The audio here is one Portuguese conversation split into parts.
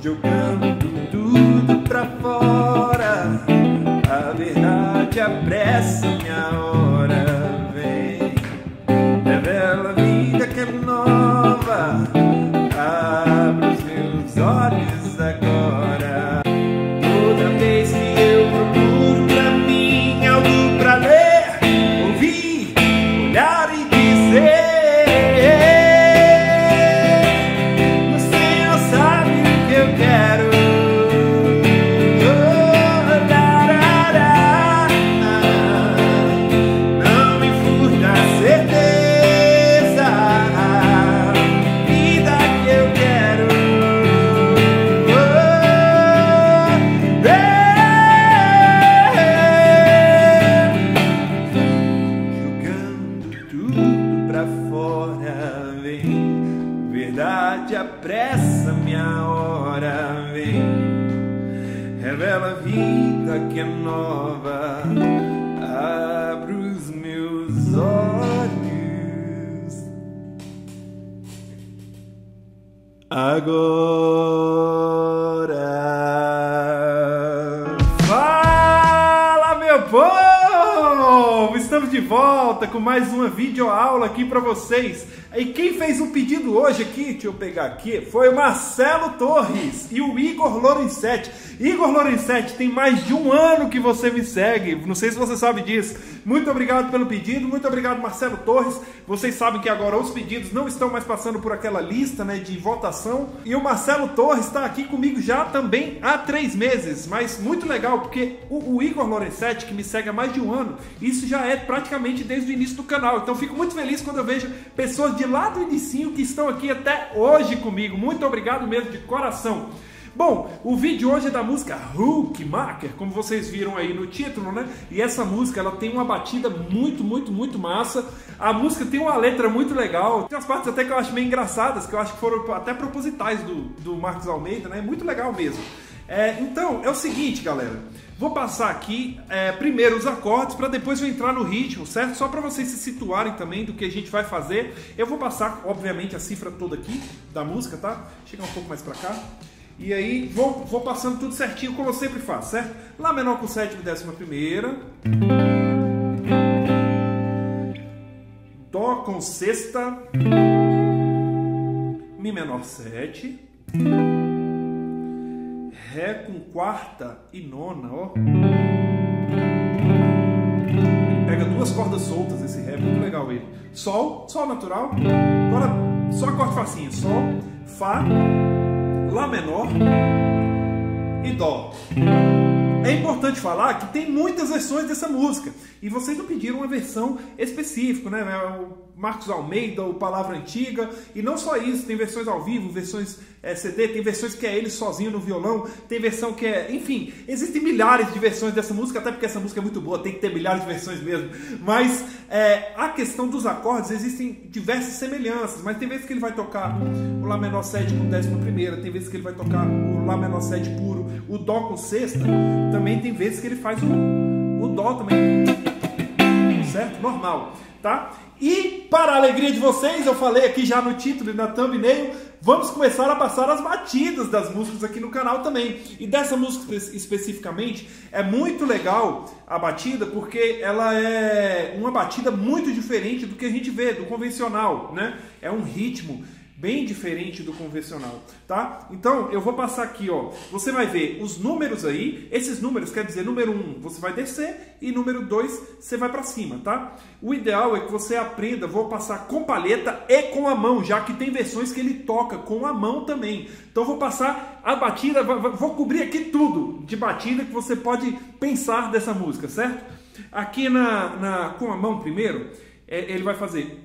jogando tudo pra fora. A verdade apressa minha hora, vem, revela a vida que é nova, abre os meus olhos agora. Toda vez que eu procuro pra mim algo pra ler, ouvir, olhar e dizer, apressa minha hora, vem, revela a vida que é nova, abre os meus olhos agora. Fala, meu povo! Estamos de volta com mais uma videoaula aqui para vocês. E quem fez um pedido hoje aqui, deixa eu pegar aqui, foi o Marcelo Torres e o Igor Lorenzetti. Igor Lorenzetti, tem mais de um ano que você me segue, não sei se você sabe disso. Muito obrigado pelo pedido, muito obrigado, Marcelo Torres. Vocês sabem que agora os pedidos não estão mais passando por aquela lista, né, de votação. E o Marcelo Torres está aqui comigo já também há 3 meses, mas muito legal, porque o Igor Lorenzetti, que me segue há mais de um ano, isso já é praticamente desde o início do canal. Então fico muito feliz quando eu vejo pessoas de lá do inicinho que estão aqui até hoje comigo. Muito obrigado mesmo, de coração. Bom, o vídeo hoje é da música Hookmaker, como vocês viram aí no título, né? E essa música, ela tem uma batida muito massa. A música tem uma letra muito legal. Tem umas partes até que eu acho meio engraçadas, que eu acho que foram até propositais do Marcos Almeida, né? Muito legal mesmo. Então, é o seguinte, galera. Vou passar aqui primeiro os acordes para depois eu entrar no ritmo, certo? Só para vocês se situarem também do que a gente vai fazer. Eu vou passar, obviamente, a cifra toda aqui da música, tá? Chegar um pouco mais para cá. E aí vou passando tudo certinho, como eu sempre faço, certo? Lá menor com sétima e 11ª. Dó com sexta. Mi menor 7. Ré com quarta e nona, ó. Ele pega 2 cordas soltas, esse Ré, muito legal ele. Sol natural. Agora só acorde facinho. Sol, Fá, Lá menor e Dó. É importante falar que tem muitas versões dessa música e vocês não pediram uma versão específica, né? O Marcos Almeida, o Palavra Antiga, e não só isso, tem versões ao vivo, versões CD, tem versões que é ele sozinho no violão, tem versão que é... Enfim, existem milhares de versões dessa música, até porque essa música é muito boa, tem que ter milhares de versões mesmo. Mas a questão dos acordes, existem diversas semelhanças, mas tem vezes que ele vai tocar o Lá menor 7 com 11ª, tem vezes que ele vai tocar o Lá menor 7 puro, o Dó com sexta, também tem vezes que ele faz o Dó também, certo? Normal, tá? E para a alegria de vocês, eu falei aqui já no título e na thumbnail, vamos começar a passar as batidas das músicas aqui no canal também. E dessa música especificamente, é muito legal a batida, porque ela é uma batida muito diferente do que a gente vê, do convencional, né? É um ritmo bem diferente do convencional, tá? Então, eu vou passar aqui, ó. Você vai ver os números aí. Esses números quer dizer, número 1 você vai descer e número 2 você vai para cima, tá? O ideal é que você aprenda, vou passar com palheta e com a mão, já que tem versões que ele toca com a mão também. Então, eu vou passar a batida, vou cobrir aqui tudo de batida que você pode pensar dessa música, certo? Aqui com a mão primeiro, ele vai fazer...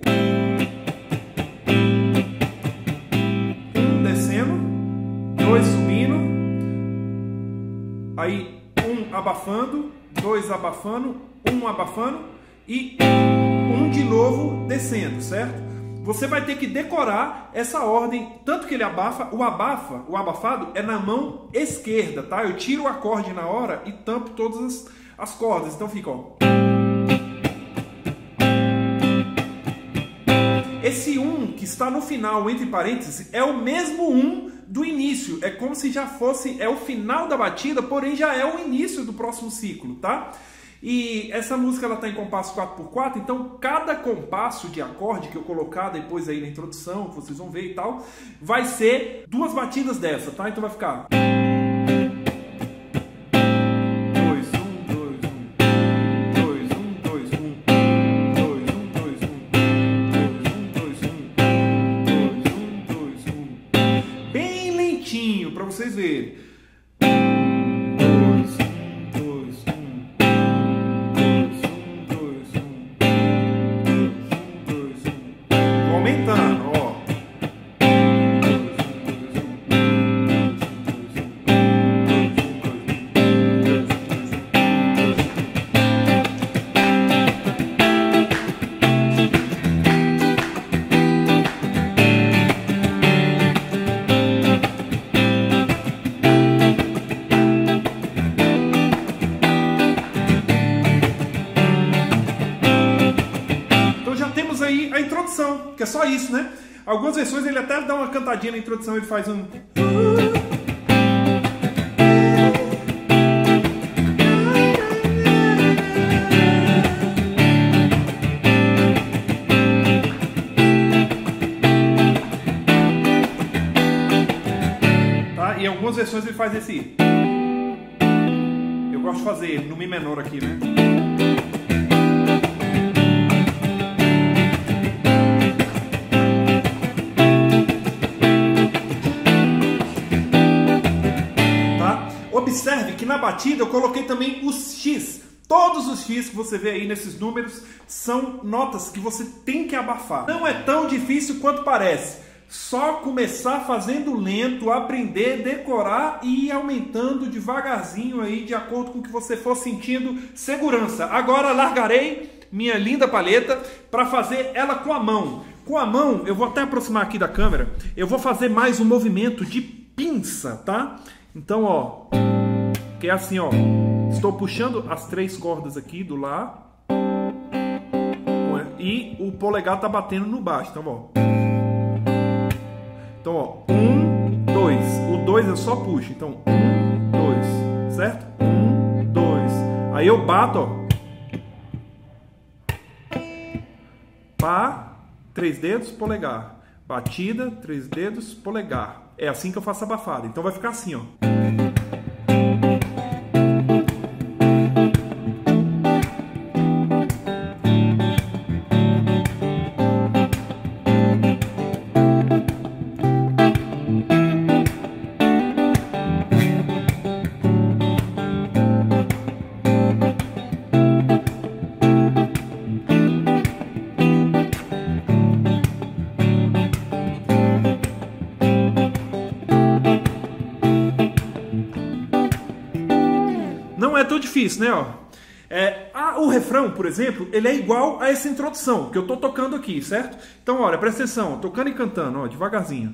subindo, aí 1 abafando, 2 abafando, 1 abafando e 1 de novo descendo, certo? Você vai ter que decorar essa ordem, tanto que ele abafa, o abafado é na mão esquerda, tá? Eu tiro o acorde na hora e tampo todas as cordas, então fica, ó. esse 1 que está no final, entre parênteses, é o mesmo 1 do início. É como se já fosse, é o final da batida, porém já é o início do próximo ciclo, tá? E essa música ela está em compasso 4x4, então cada compasso de acorde que eu colocar depois aí na introdução, que vocês vão ver e tal, vai ser 2 batidas dessa, tá? Então vai ficar 2, 1, 2, 1, 2, 1, 2, 1, 2, 1, 2, 1, 2, 1, 2, 1, 2, 1, bem lentinho para vocês verem. Aí a introdução, que é só isso, né? Algumas versões ele até dá uma cantadinha na introdução, ele faz um... Tá? E em algumas versões ele faz esse... Eu gosto de fazer no Mi menor aqui, né? Observe que na batida eu coloquei também os X. Todos os X que você vê aí nesses números são notas que você tem que abafar. Não é tão difícil quanto parece. Só começar fazendo lento, aprender, decorar e ir aumentando devagarzinho aí de acordo com o que você for sentindo segurança. Agora largarei minha linda palheta para fazer ela com a mão. Com a mão, eu vou até aproximar aqui da câmera, eu vou fazer mais um movimento de pinça, tá? Então, ó, que é assim, ó, estou puxando as 3 cordas aqui do Lá e o polegar tá batendo no baixo, então, ó. Então, ó, 1, 2, o 2 eu só puxo, então 1, 2, certo? 1, 2, aí eu bato, ó, pá, 3 dedos, polegar, batida, 3 dedos, polegar. É assim que eu faço a abafada. Então vai ficar assim, ó. Não é tão difícil, né? Ó. O refrão, por exemplo, ele é igual a essa introdução que eu tô tocando aqui, certo? Então, olha, presta atenção, tocando e cantando, ó, devagarzinho.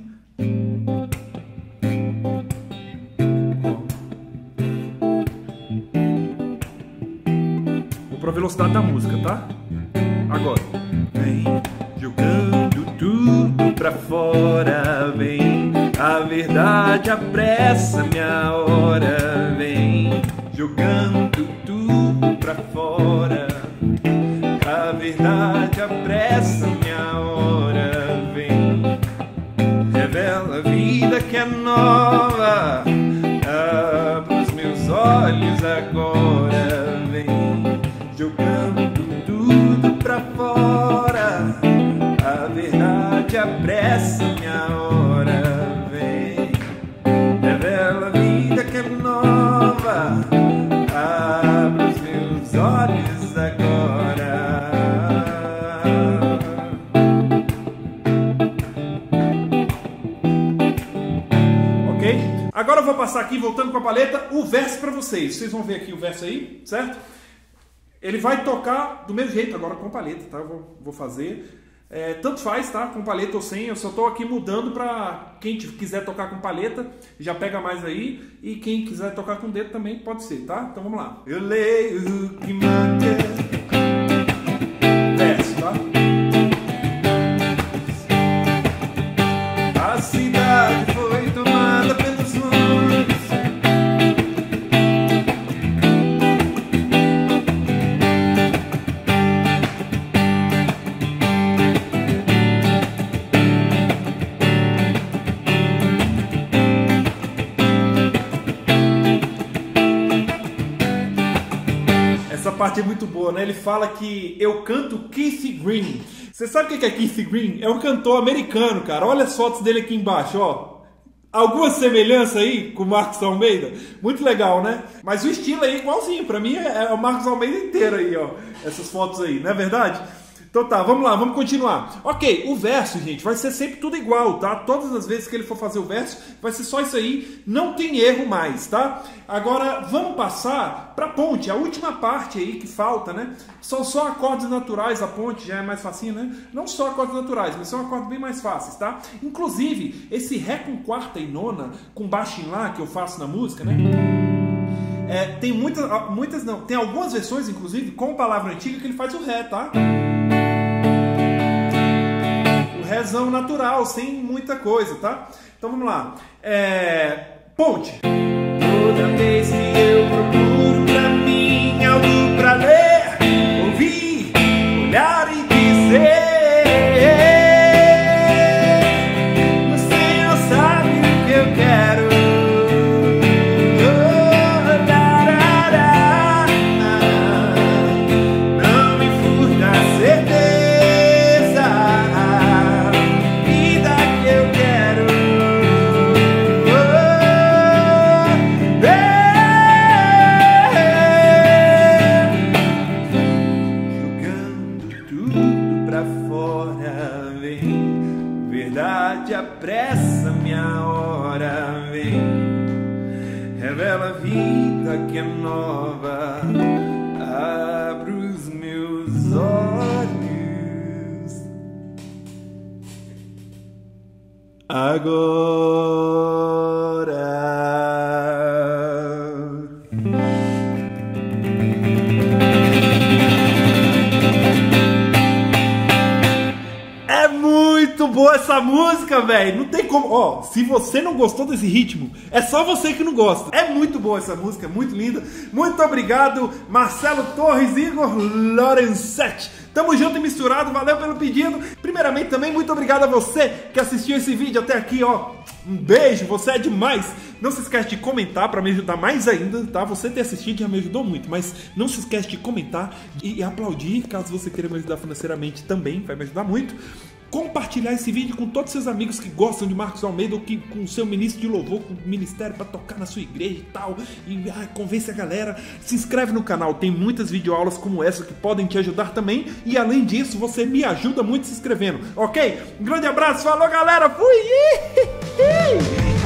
Vou pra velocidade da música, tá? Agora. Vem jogando tudo pra fora, vem. A verdade apressa minha hora, vem. Jogando tudo pra fora, a verdade apressa minha hora, vem. Revela a vida que é nova, abre os meus olhos agora, vem. Jogando tudo pra fora, a verdade apressa minha hora, vem. Revela a vida que é nova, abre os meus olhos agora. Ok? Agora eu vou passar aqui, voltando com a palheta, o verso para vocês. Vocês vão ver aqui o verso aí, certo? Ele vai tocar do mesmo jeito, agora com palheta, tá? Eu vou fazer. Tanto faz, tá? Com palheta ou sem, eu só tô aqui mudando para quem quiser tocar com palheta, já pega mais aí, e quem quiser tocar com dedo também pode ser, tá? Então vamos lá. Eu leio que mate. Verso, tá? parte é muito boa, né? Ele fala que eu canto Keith Green. Você sabe o que é Keith Green? É um cantor americano, cara. Olha as fotos dele aqui embaixo, ó. Alguma semelhança aí com o Marcos Almeida? Muito legal, né? Mas o estilo aí é igualzinho. Pra mim é o Marcos Almeida inteiro aí, ó. Essas fotos aí, não é verdade? Então tá, vamos lá, vamos continuar. Ok, o verso, gente, vai ser sempre tudo igual, tá? Todas as vezes que ele for fazer o verso, vai ser só isso aí, não tem erro mais, tá? Agora, vamos passar pra ponte, a última parte aí que falta, né? São só acordes naturais, a ponte já é mais facinho, né? Não só acordes naturais, mas são acordes bem mais fáceis, tá? Inclusive, esse Ré com quarta e nona, com baixo em Lá, que eu faço na música, né? Tem muitas não, tem algumas versões, inclusive, com palavra antiga que ele faz o Ré, tá? Rézão natural, sem muita coisa, tá? Então vamos lá. Ponte. Toda vez que eu procuro pra mim algo pra ler, ouvir, olhar e dizer, você não sabe o que eu quero. Não me furta a certeza. Apressa minha hora, vem, revela a vida que é nova, abre os meus olhos agora. Muito boa essa música, velho. Não tem como. Ó, se você não gostou desse ritmo, é só você que não gosta. É muito boa essa música, muito linda. Muito obrigado, Marcelo Torres, Igor Lorenzetti. Tamo junto e misturado, valeu pelo pedido. Primeiramente também, muito obrigado a você que assistiu esse vídeo até aqui, ó. Um beijo, você é demais. Não se esquece de comentar para me ajudar mais ainda, tá? Você ter assistido já me ajudou muito, mas não se esquece de comentar e aplaudir, caso você queira me ajudar financeiramente também, vai me ajudar muito. Compartilhar esse vídeo com todos os seus amigos que gostam de Marcos Almeida ou que com o seu ministro de louvor, com o ministério para tocar na sua igreja e tal, e convence a galera. Se inscreve no canal, tem muitas videoaulas como essa que podem te ajudar também, e além disso você me ajuda muito se inscrevendo, ok? Um grande abraço, falou galera, fui!